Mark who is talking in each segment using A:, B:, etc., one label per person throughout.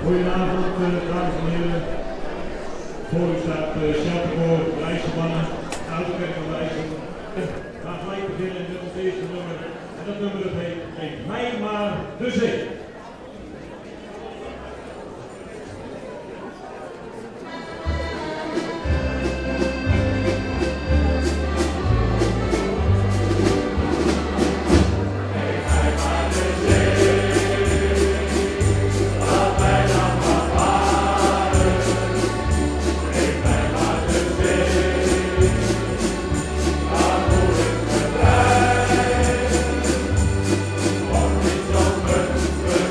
A: Goedenavond, dames en heren. Voor u staat Shelterkoor, Rijsselmannen, Ouderkerk van Rijssel. We gaan gelijk beginnen met ons eerste nummer. En dat nummer dat heet Geef mij maar de zee.
B: Om niet zo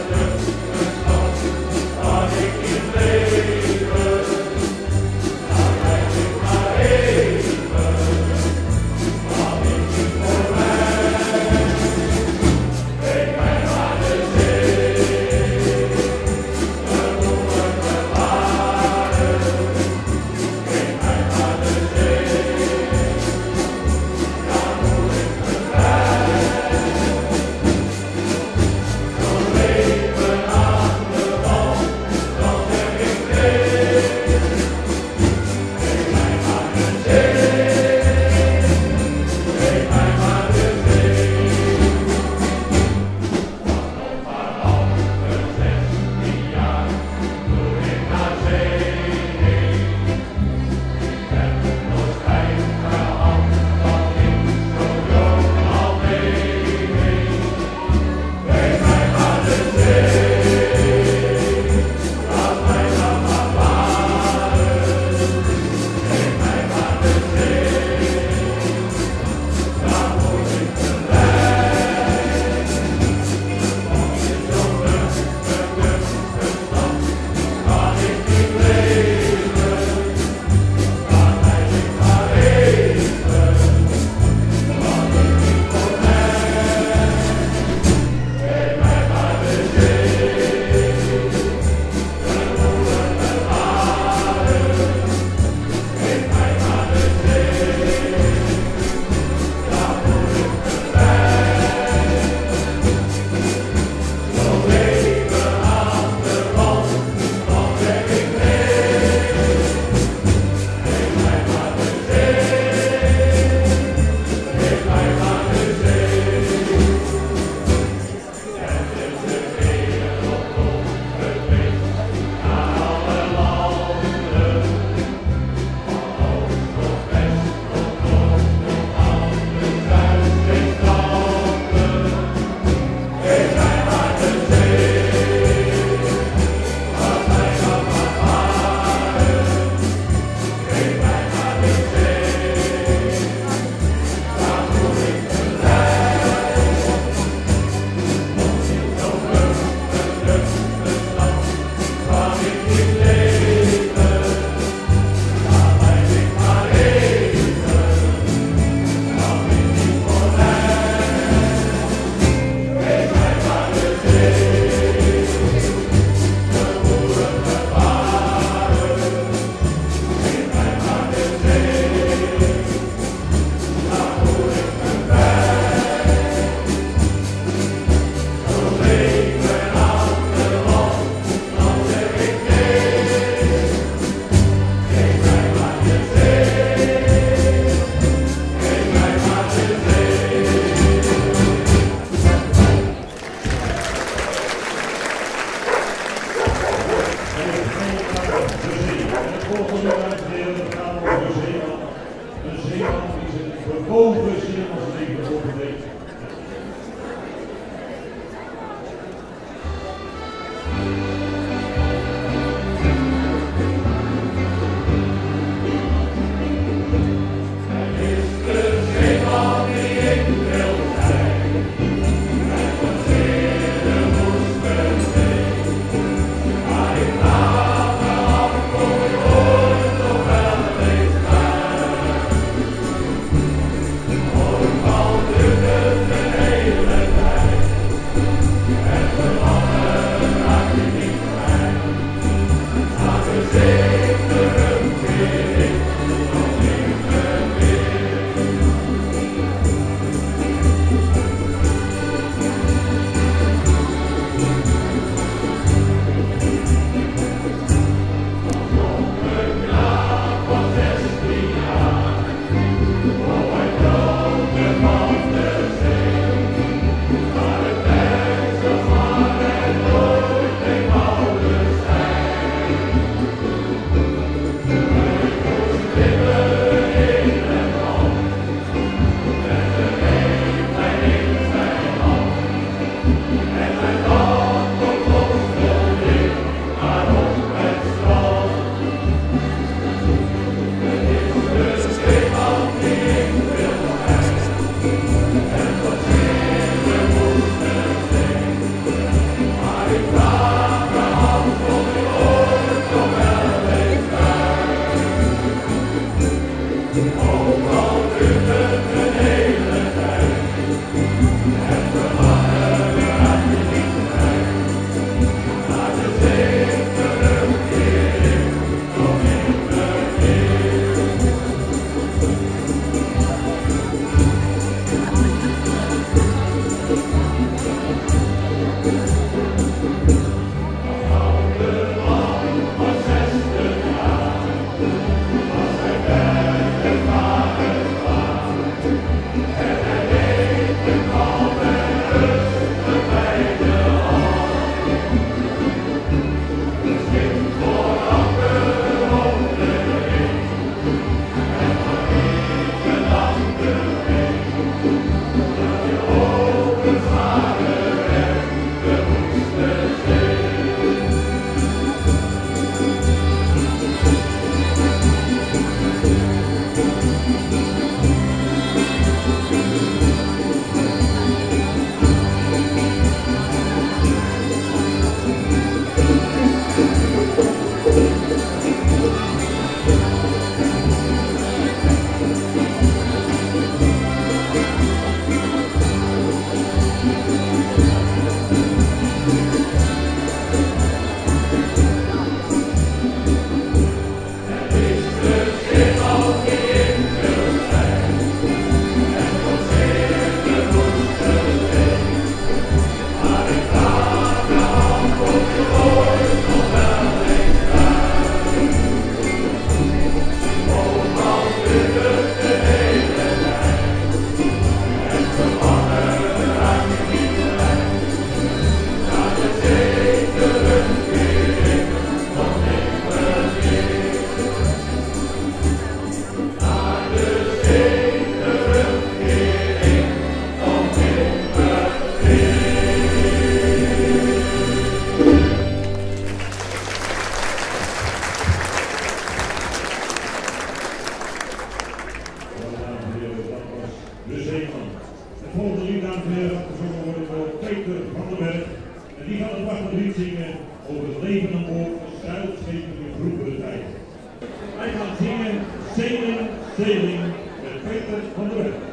A: nu, dames en heren, gezongen worden door Peter van den Berg. En die gaat het wachten lied zingen over het leven aan boord van zeilschepen in vroegere tijd. Wij gaan zingen Sailing, Sailing met Peter van den Berg.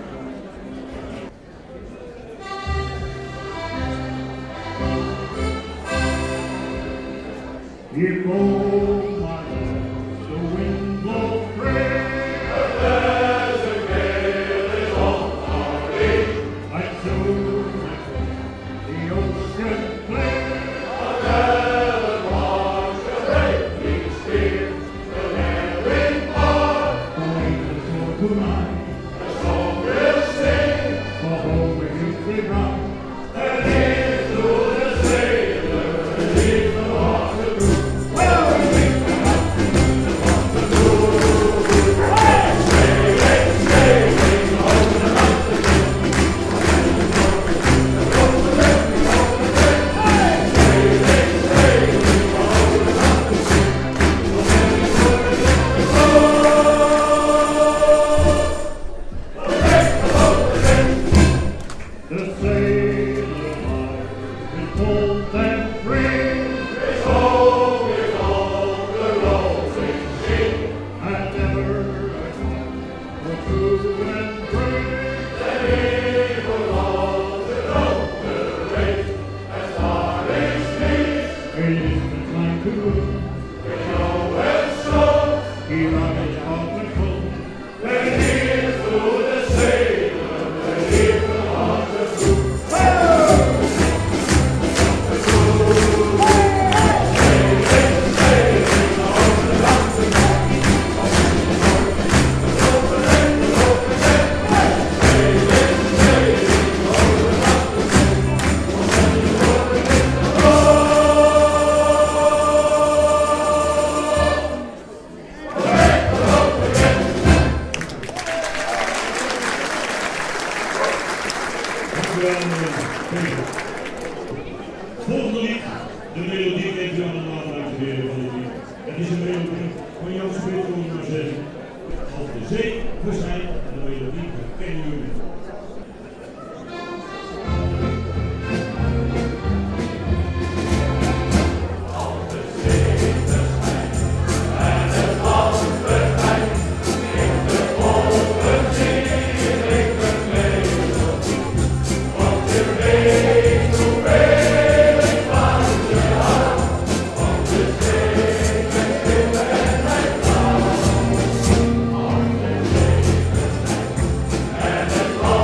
A: Here goes my love, the wind blows free. The desert gale is on our lee. Like so, the ocean clear. A gallant march, a breaking spear. The herring bar, the wings soar tonight. The song will sing, for home we run. And into the sailor, leave the water through. Volgende lied, de melodie heeft u aan de naluisteren van dit lied. Het is een melodie van Jan Smit, om maar zeggen. Als de zee verschijnt, de melodie kennen jullie.
B: Oh,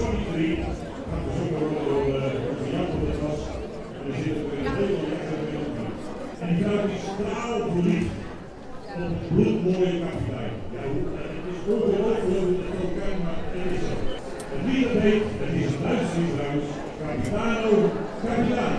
A: Sorry 3, gaat gezongen worden door onze Jan van der Glas. En er zit ook een heel lekker melodie. En die vrouw die straalt verliefd op een bloedmooie kapitein. Ja, het is ongelooflijk dat het ook kan, maar het is zo. Het lied dat heet, het is een Duitse lied trouwens, Capitano Capitano.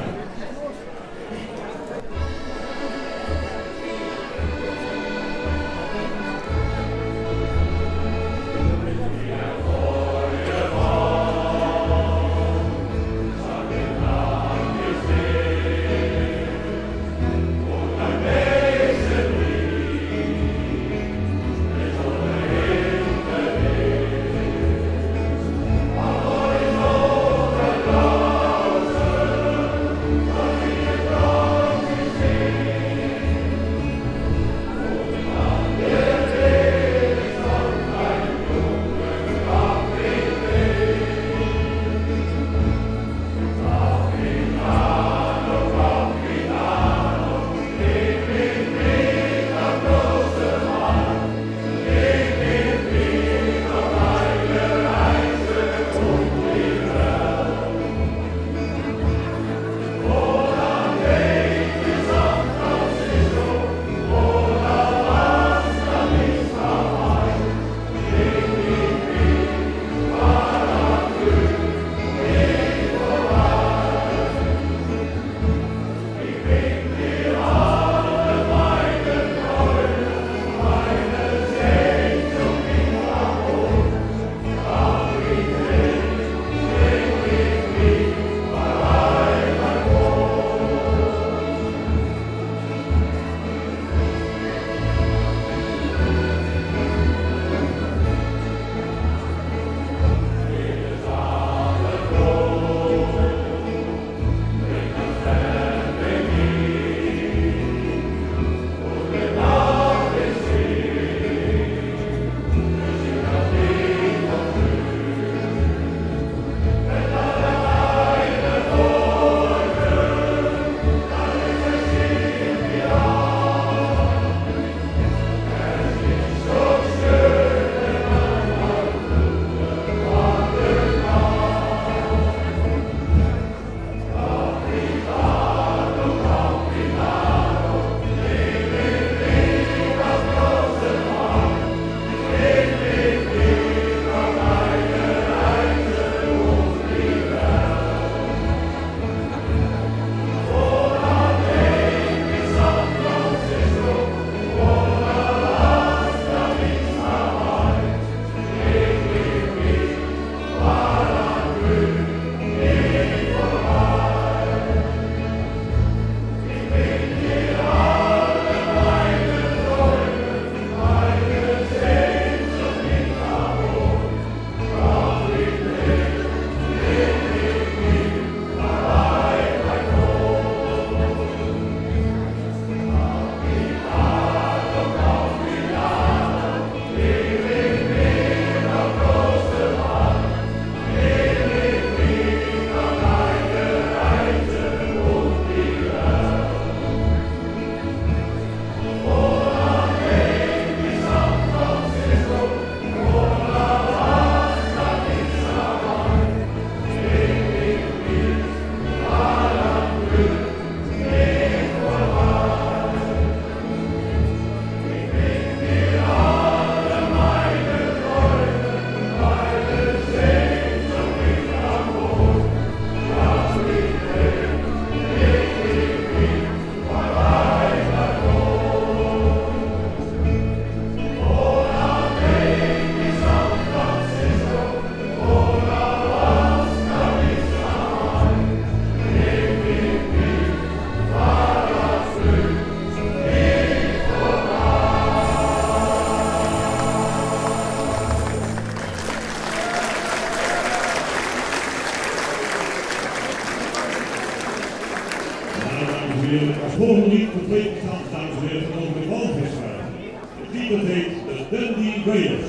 A: Als volgende lied compleet bestaat, dames en heren, van over de Walvisvaart. Het lied dat heet de Dundee Whalers.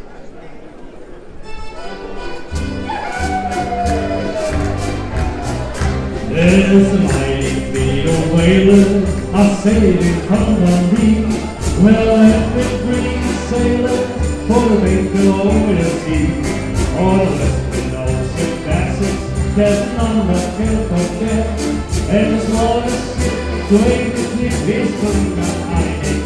B: There's a mighty fleet of whalers, I sailing from Dundee. Well, every green sailor for the big over the sea. All the west wind out there's none that can compare. And as long as doing this is something that I hate.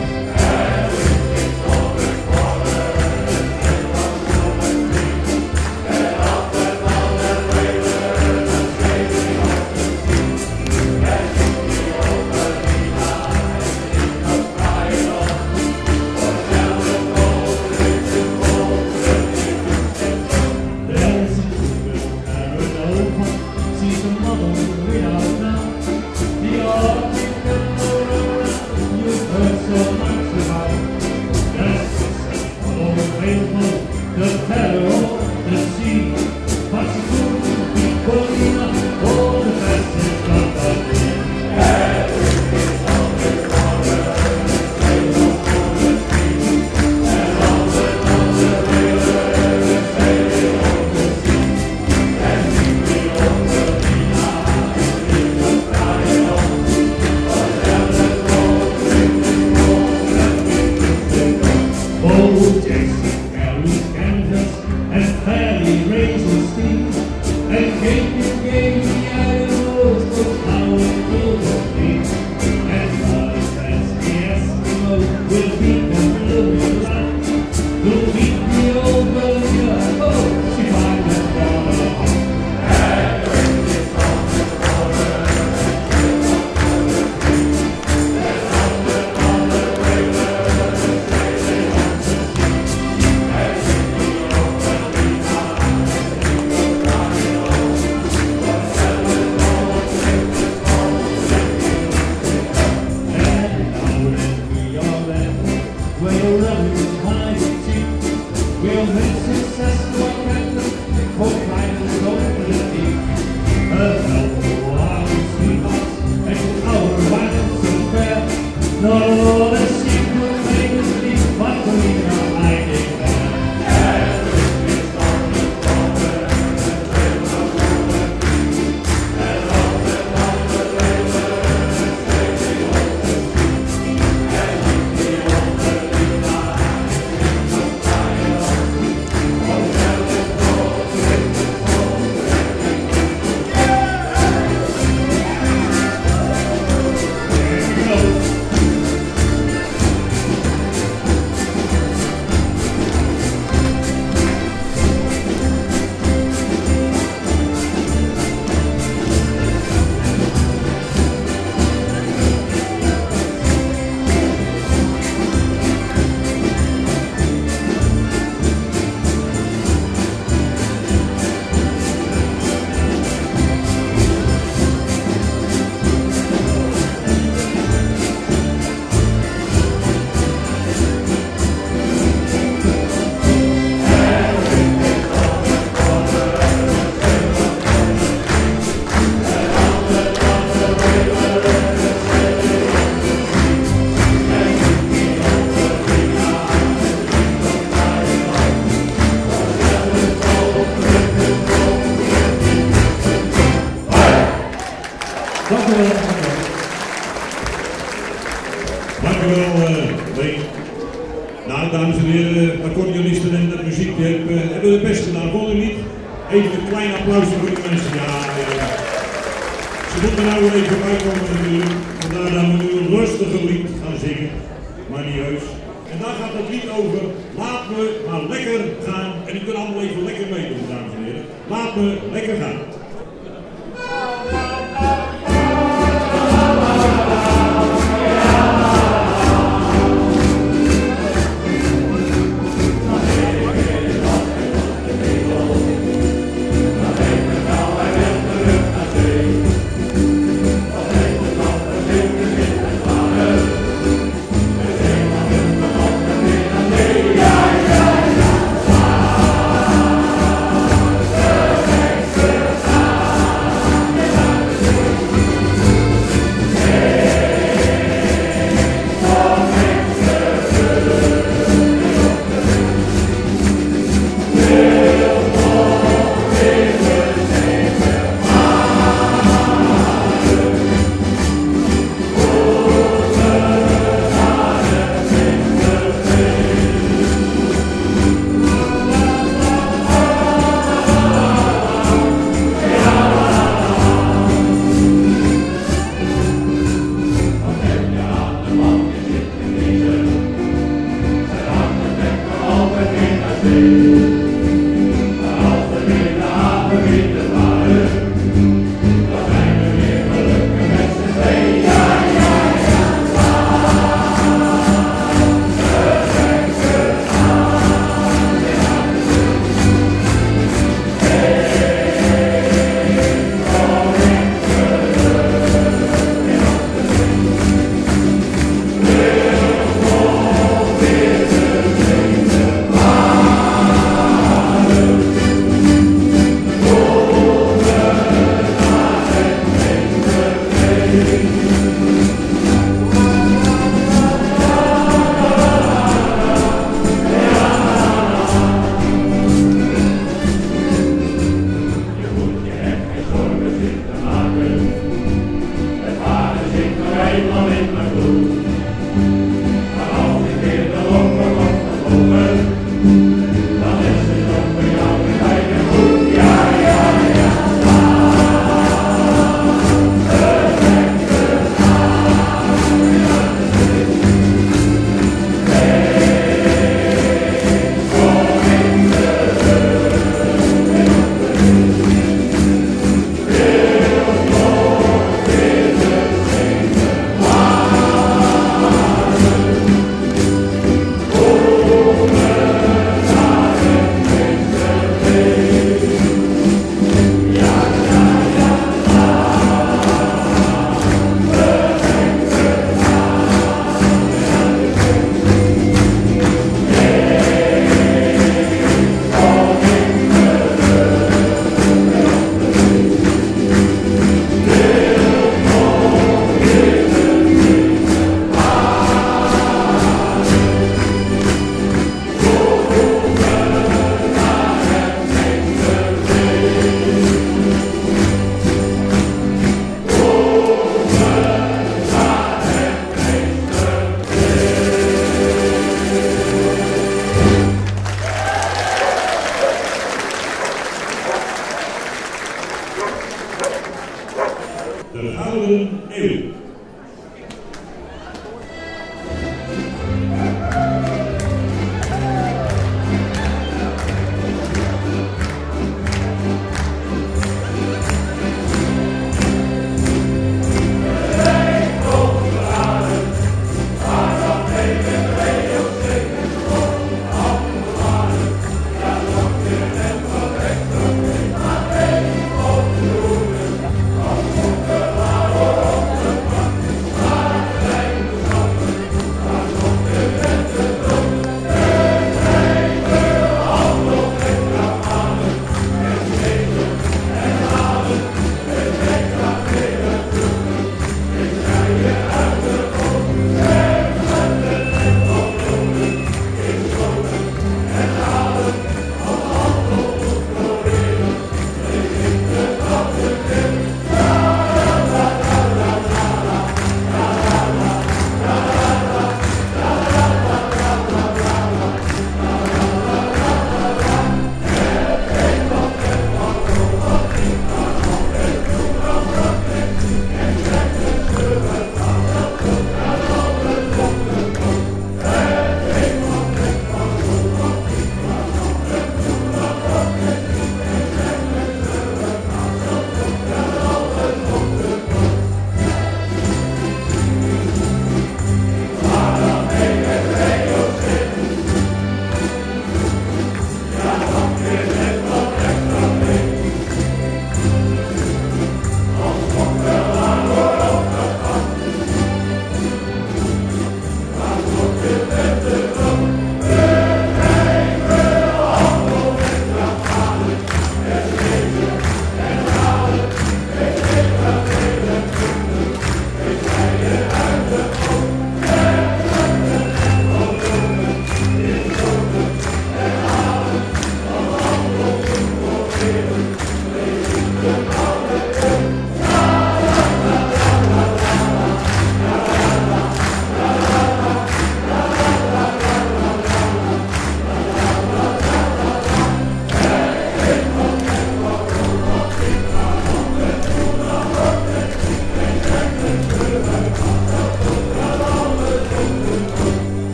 A: Nou, dames en heren, accordeonisten en de muziek hebben het best gedaan, vond u niet? Even een klein applaus voor de mensen. Ja, ze moeten nou weer even bijkomen natuurlijk. Vandaar dat we nu een rustiger lied gaan zingen, maar niet heus. En daar gaat het lied over, laat me maar lekker gaan. En u kunt allemaal even lekker meedoen, dames en heren. Laat me lekker gaan.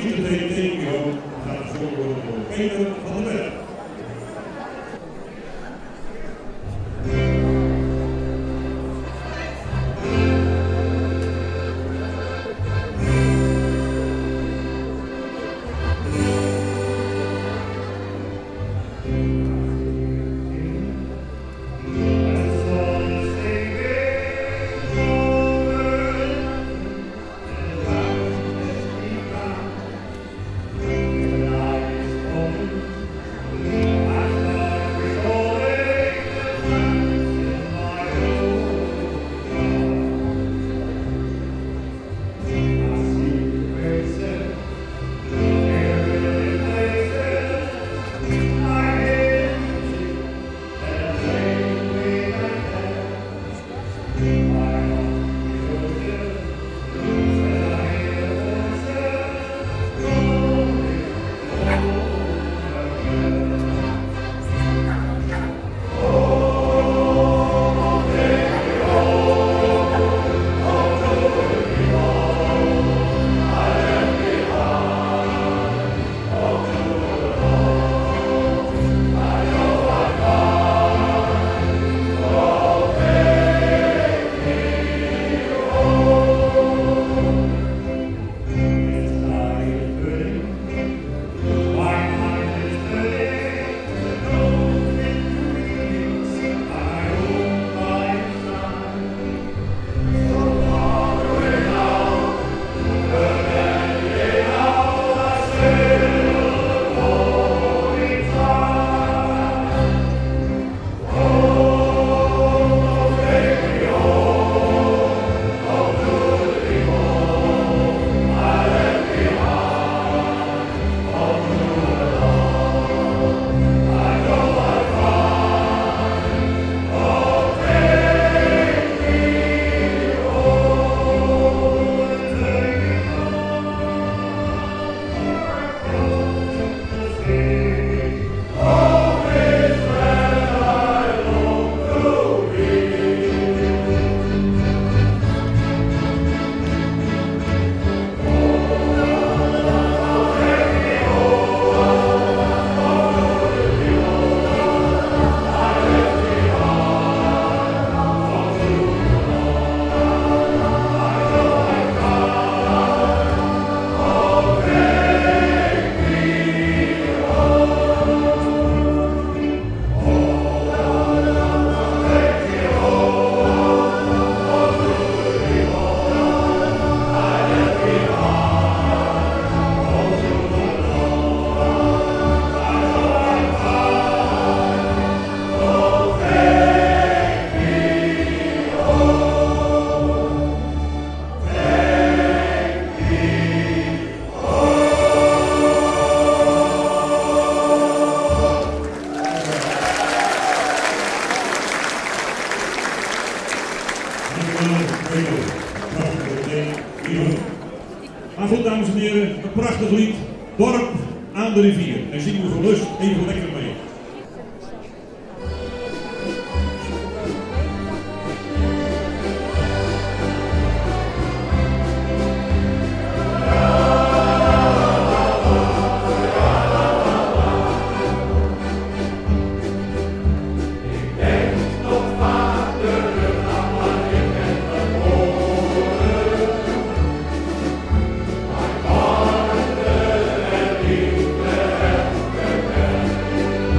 A: iedereen tegengehouden gaat gezongen worden door Peter van der Berg.
C: Maar goed, dames en heren, een prachtig lied, Dorp aan de rivier. En zingen we voor lust even lekker mee.
D: Thank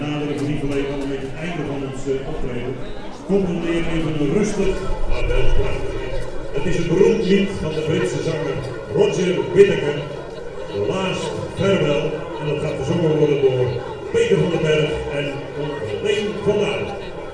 C: naderen we niet alleen al met het einde van ons optreden. Componeer even een rustig, maar wel prachtig lied. Het is een beroemd lied van de Britse zanger Roger Whittaker, The Last Farewell, en dat gaat gezongen worden door Peter van den Berg en Leen van Dalen.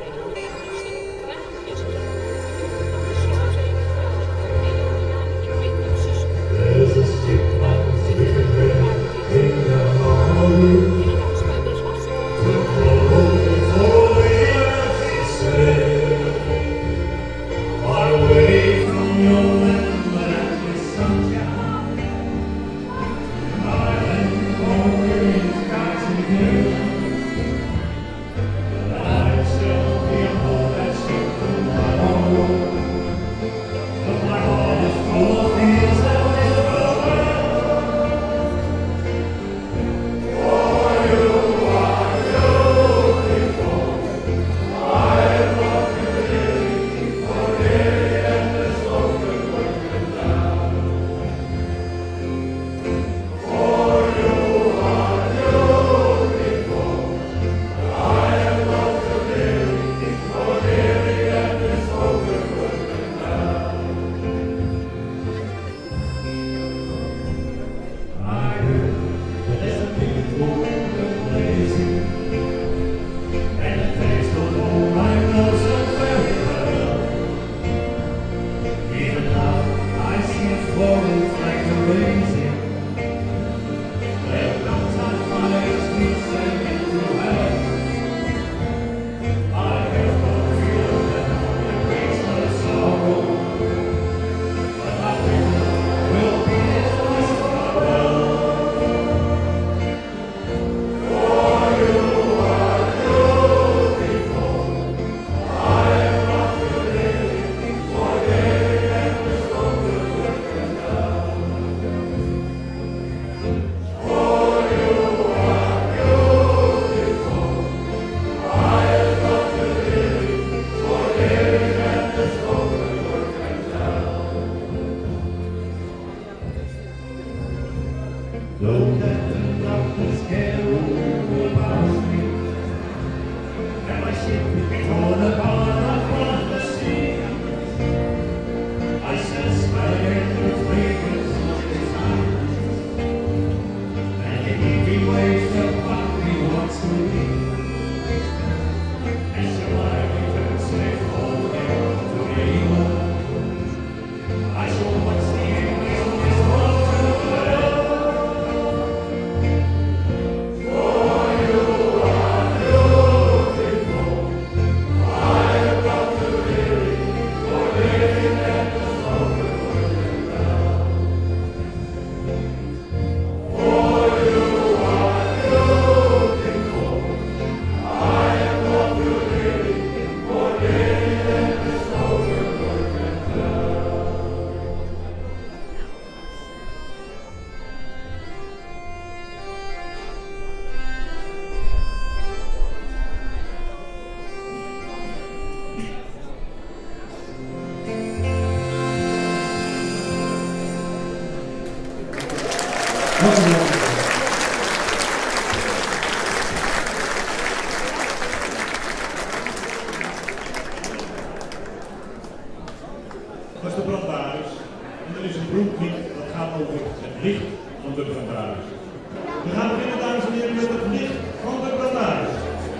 C: Dat is de brandbaris. En er is een broeklied dat gaat over het licht van de brandbaris. We gaan beginnen, dames en heren, met het licht van de brandbaris.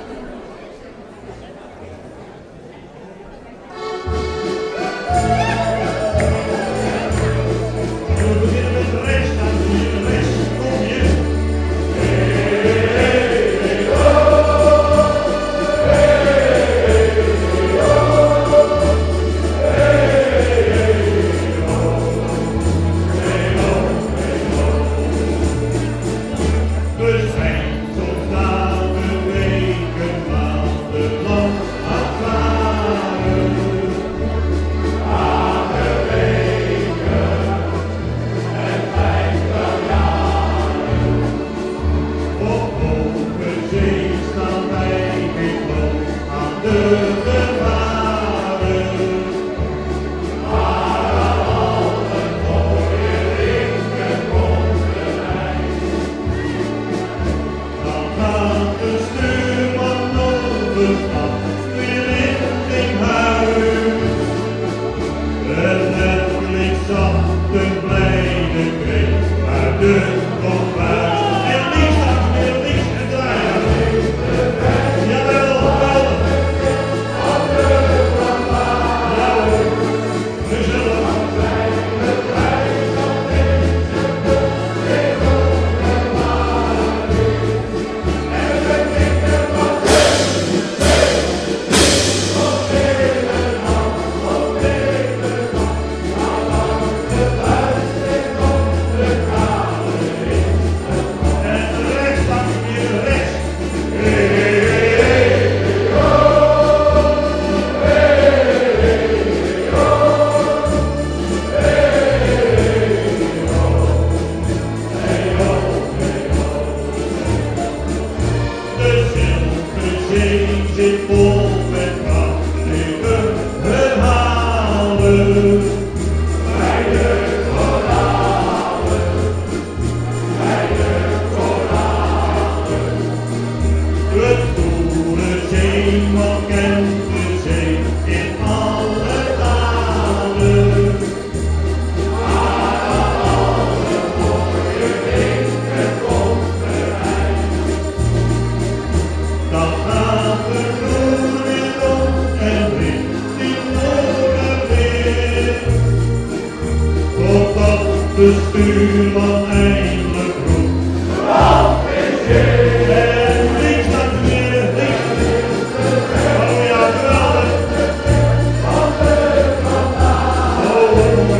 C: We beginnen met rechts, dames en heren, rechts. Kom je.
D: Hey,
C: de stad weer richting huis. Het Netflix zat een blijde kreet uit de kombuis. En links staat weer links en draaien. Jawel, geweldig. Ja hoor, gezellig. Zit vol met prachtige verhalen. Bij de koralen, bij de koralen. Het goede zeeman kent de zee in alle talen. Maar alle mooie dingen komt eruit. Dan gaat de groen weer om en richting noordenwind. Totdat de stuurman eindelijk roept: wat is dit? En links staat de meer, links. Oh ja, geweldig. Oh, wat mooi.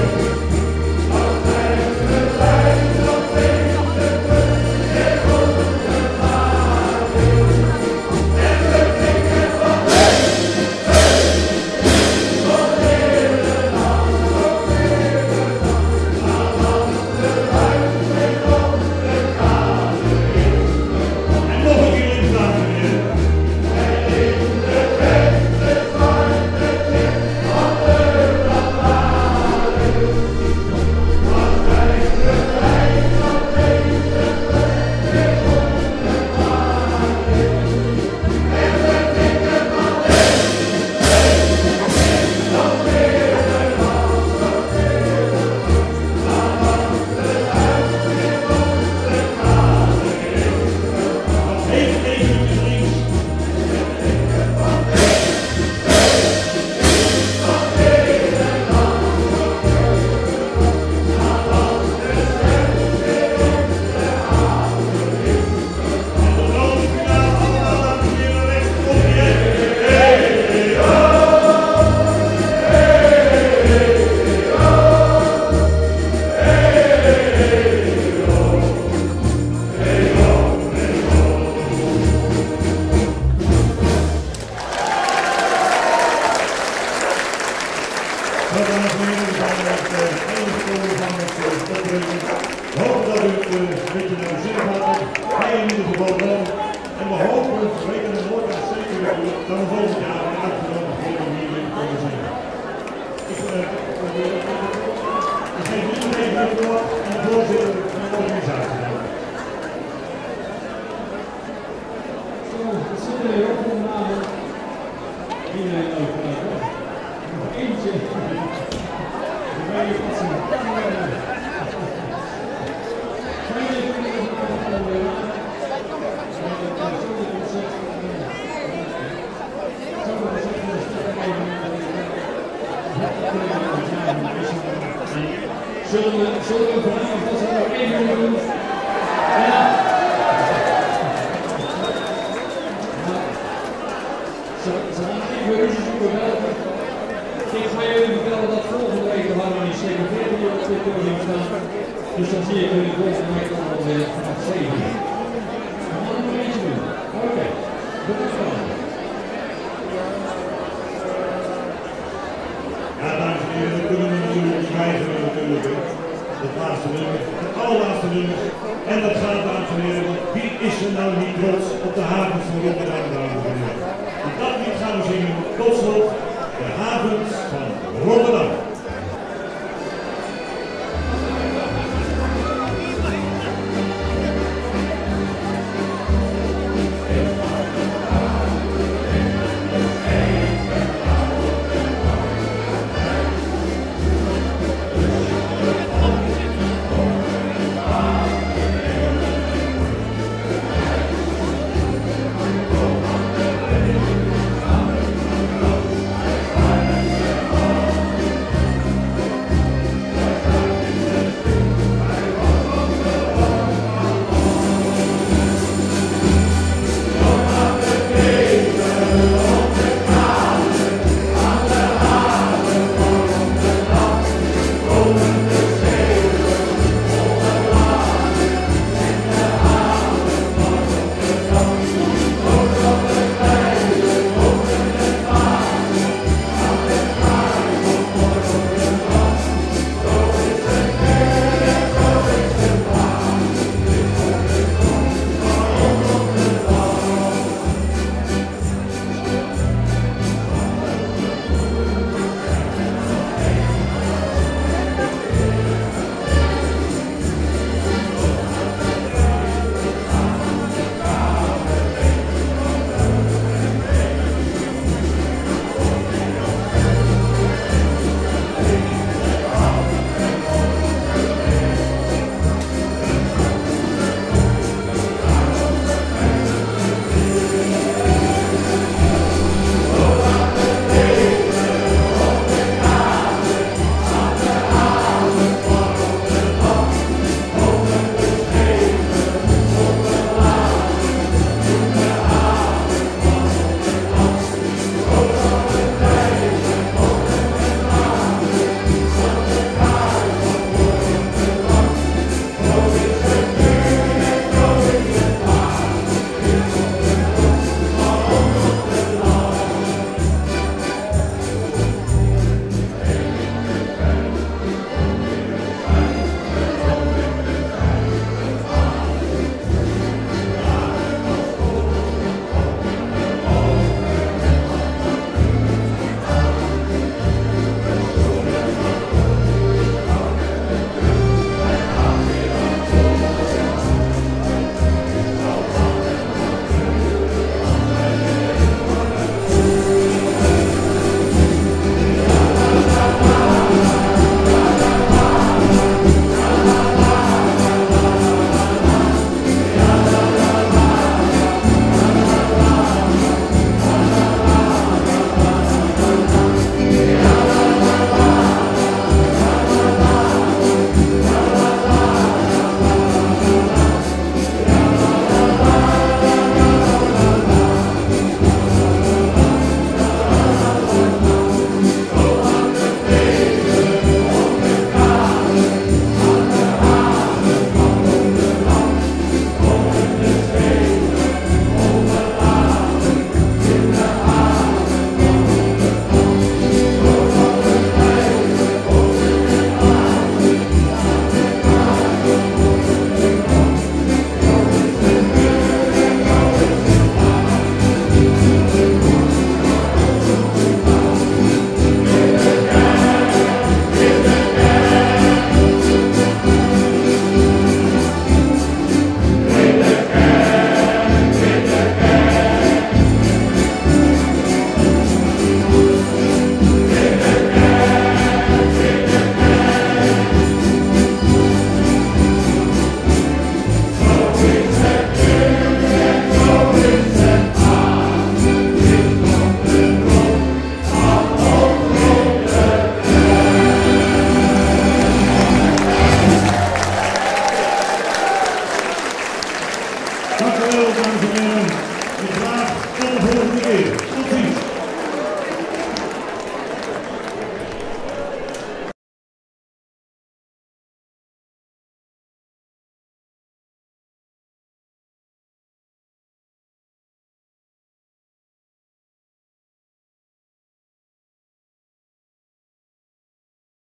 C: Hoop dat u het een beetje naar uw zin gaat. Wij in ieder geval wel. En we hopen, we weten het nooit en zeker natuurlijk, dat we volgend jaar weer uitgenodigd worden hier in kunnen zijn. Ik geef iedereen het woord en de voorzitter van de organisatie.
B: Zo, we zitten hier ook vanavond. Iedereen uiteraard. Nog eentje. Wij passen. Zullen we vanavond dat we nog één uur doen? Ja. Ze gaan even ruzie zoeken welke. Ik ga jullie vertellen dat volgende week de harmonie 47 op dit podium staat. Dus dan zie ik jullie volgende week allemaal weer vanaf 7 uur. We gaan nog eentje doen. Oké, bedankt wel.
C: Ja, dames en heren, dat kunnen we natuurlijk niet weigeren natuurlijk. Het laatste nummer, het allerlaatste nummer. En dat gaat, dames en heren, want wie is er nou niet trots op de havens van Rotterdam, dames en heren? En dat lied gaan we zingen tot slot, de havens van Rotterdam.